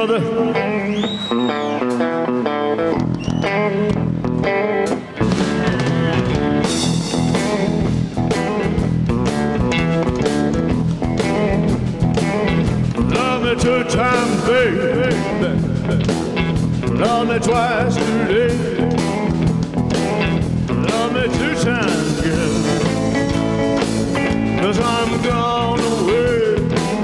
brother. Love me 2 times, baby. Love me twice today. Love me 2 times, girl. 'Cause I'm gone away.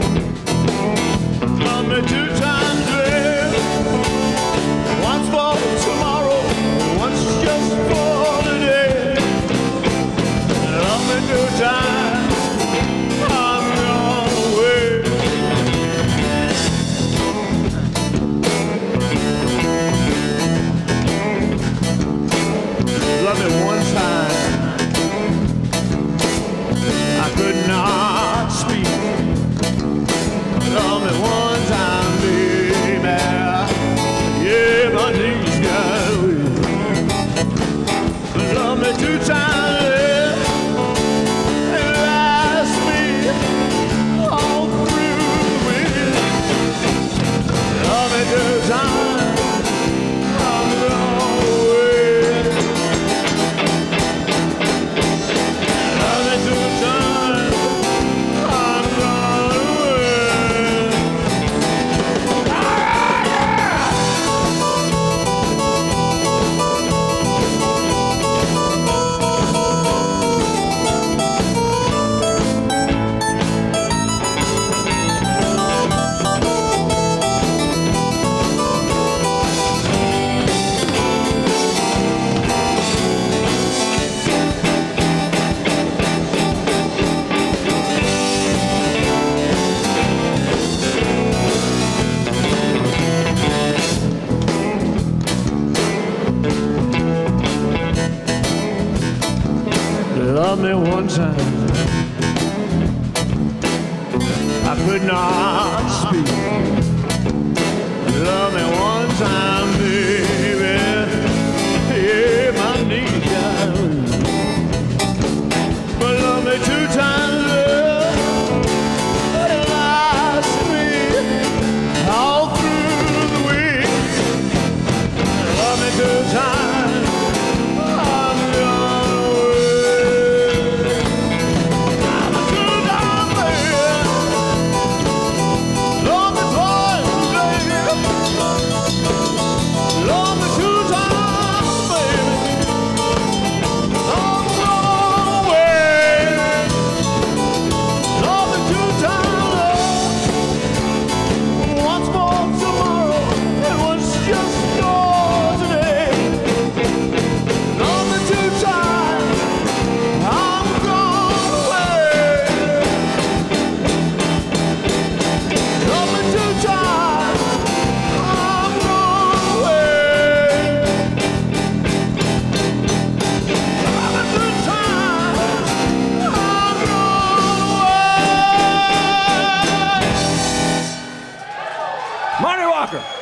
Love me 2 times, baby. Once for tomorrow, once just for today. Love me 2 times, I'm gone away. Love me 1 time, I could not speak. Love me 1 time, baby. Yeah, my knees got weak. Love me 2 times, and last me all through the week. Love me 2 times, I'm gone away. Love me 2 times, I'm gone away. Love me 1 time, I could not speak. Love me 1 time, baby. Yeah, my knees got weak. But love me 2 times, love, and last me all through the week. Love me 2 times, I'm gone away. Love me 2 times, baby. Love me twice, baby. Love me 2 times, baby. I'm gone away. Love me 2 times, once for tomorrow, and once just for today. Love me 2 times, I'm gone away. Love me 2 times, I'm gone away. Love me 2 times, I'm gone away. Marty Walker.